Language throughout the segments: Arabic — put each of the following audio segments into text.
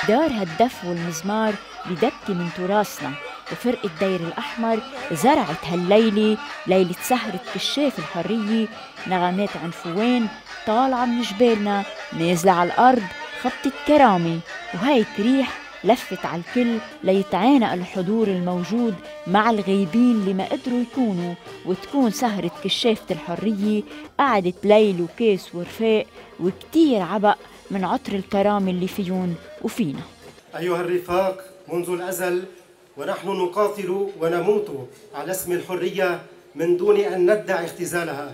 دار هالدف والمزمار بدبكة من تراثنا، وفرقة دير الأحمر زرعت هالليلة ليلة سهرة كشاف الحرية نغمات عنفوان طالعة من جبالنا نازلة على الأرض خبطة كرامة، وهيك ريح لفت على الكل ليتعانق الحضور الموجود مع الغيبين اللي ما قدروا يكونوا، وتكون سهرة كشافة الحرية قعدت ليل وكاس ورفاق وكتير عبق من عطر الكرامة اللي فيون وفينا. أيها الرفاق، منذ الأزل ونحن نقاتل ونموت على اسم الحرية من دون أن ندعي اختزالها.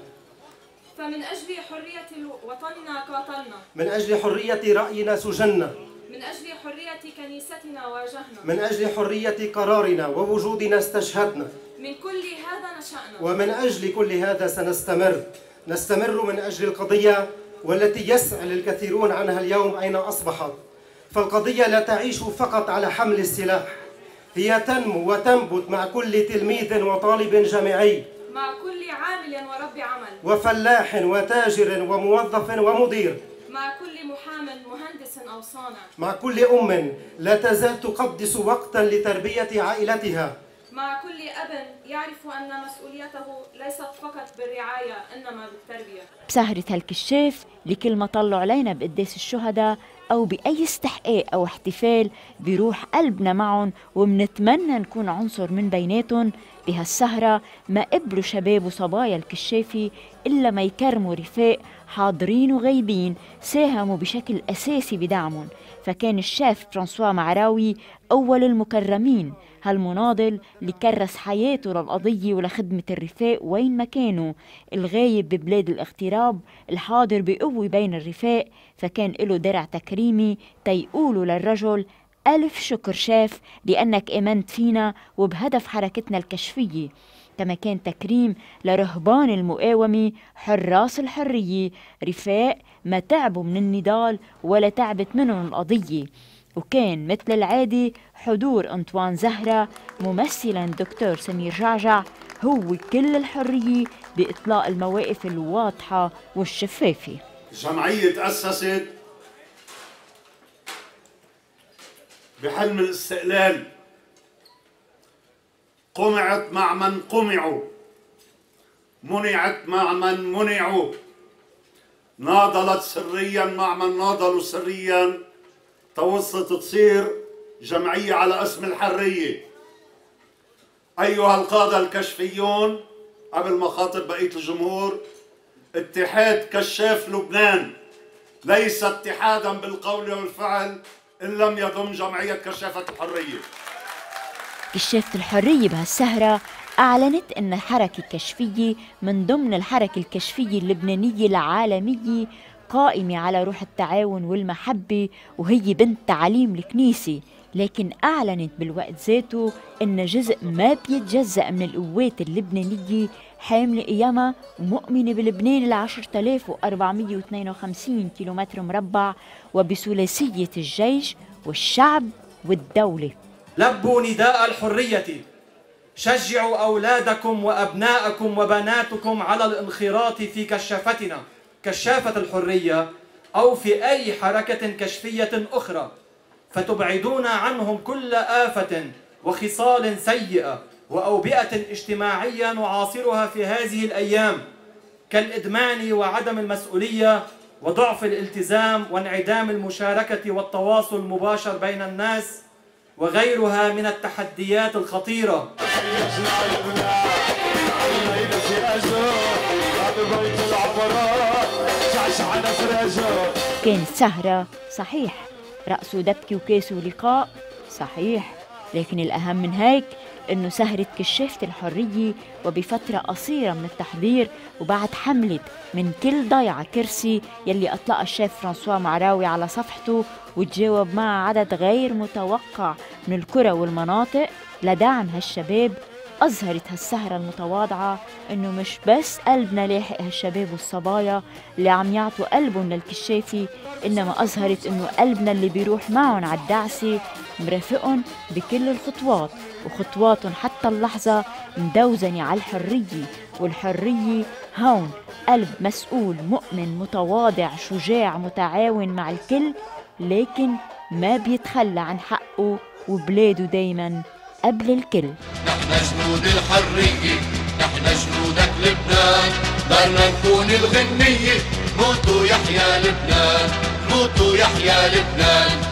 فمن أجل حرية وطننا قاتلنا، من أجل حرية رأينا سجنا، من أجل حرية كنيستنا واجهنا، من أجل حرية قرارنا ووجودنا استشهدنا. من كل هذا نشأنا، ومن أجل كل هذا سنستمر. نستمر من أجل القضية والتي يسأل الكثيرون عنها اليوم أين أصبحت. فالقضية لا تعيش فقط على حمل السلاح، هي تنمو وتنبت مع كل تلميذ وطالب جامعي، مع كل عامل ورب عمل، وفلاح وتاجر وموظف ومدير، مع كل محام مهندس أو صانع، مع كل أم لا تزال تقدس وقتا لتربية عائلتها، مع كل أب يعرف أن مسؤوليته ليست فقط بالرعاية إنما بالتربية. بسهرة هالكشاف لكل ما طلوا علينا بقداس الشهداء أو بأي استحقاق أو احتفال بيروح قلبنا معهم، ومنتمنى نكون عنصر من بيناتهم. بهالسهرة ما قبلوا شباب وصبايا الكشافي إلا ما يكرموا رفاق حاضرين وغايبين ساهموا بشكل أساسي بدعمهم، فكان الشيف فرانسوا معراوي أول المكرمين، هالمناضل اللي كرس حياته للقضية ولخدمة الرفاق وين ما كانوا، الغايب ببلاد الاغتراب الحاضر بقوة بين الرفاق، فكان له درع تكريمي تيقولوا للرجل ألف شكر شاف لأنك آمنت فينا وبهدف حركتنا الكشفية. كما كان تكريم لرهبان المقاومة حراس الحرية، رفاق ما تعبوا من النضال ولا تعبت منهم القضية. وكان مثل العادة حضور أنطوان زهرة ممثلا دكتور سمير جعجع هو كل الحرية بإطلاق المواقف الواضحة والشفافة. الجمعية تأسست بحلم الاستقلال، قمعت مع من قمعوا، منعت مع من منعوا، ناضلت سريا مع من ناضلوا سريا، توصلت تصير جمعية على اسم الحرية. أيها القادة الكشفيون، قبل ما خاطب بقية الجمهور، اتحاد كشاف لبنان ليس اتحادا بالقول والفعل إن لم يضم جمعية كشافة الحرية. كشافة الحرية بهالسهرة أعلنت أن الحركة الكشفية من ضمن الحركة الكشفية اللبنانية العالمية قائمة على روح التعاون والمحبة، وهي بنت تعاليم الكنيسة، لكن أعلنت بالوقت ذاته أن جزء ما بيتجزأ من القوات اللبنانية حاملة قيمها ومؤمنة بلبنان 10452 كيلومتر مربع وبثلاثية الجيش والشعب والدولة. لبوا نداء الحرية، شجعوا أولادكم وأبناءكم وبناتكم على الانخراط في كشافتنا كشافة الحرية أو في أي حركة كشفية أخرى، فتبعدون عنهم كل آفة وخصال سيئة وأوبئة اجتماعية نعاصرها في هذه الأيام، كالإدمان وعدم المسؤولية وضعف الالتزام وانعدام المشاركة والتواصل المباشر بين الناس وغيرها من التحديات الخطيرة. كانت سهرة صحيح، رقص ودبكة وكاس ولقاء صحيح، لكن الأهم من هيك إنه سهرة كشافة الحرية وبفترة قصيرة من التحضير وبعد حملة من كل ضيعة كرسي يلي أطلق الشيف فرانسوا معراوي على صفحته وتجاوب مع عدد غير متوقع من القرى والمناطق لدعم هالشباب، أظهرت هالسهرة المتواضعة إنه مش بس قلبنا لاحق هالشباب والصبايا اللي عم يعطوا قلبهم للكشافي، إنما أظهرت إنه قلبنا اللي بيروح معهم على الدعسة مرافقهم بكل الخطوات، وخطواتهم حتى اللحظة مدوزنة على الحرية. والحرية هون قلب مسؤول مؤمن متواضع شجاع متعاون مع الكل، لكن ما بيتخلى عن حقه وبلاده دايما قبل الكل. نحن جنود الحرية، نحن جنودك لبنان، دارنا نكون الغنية، موتوا يحيى لبنان، موتوا يحيى لبنان.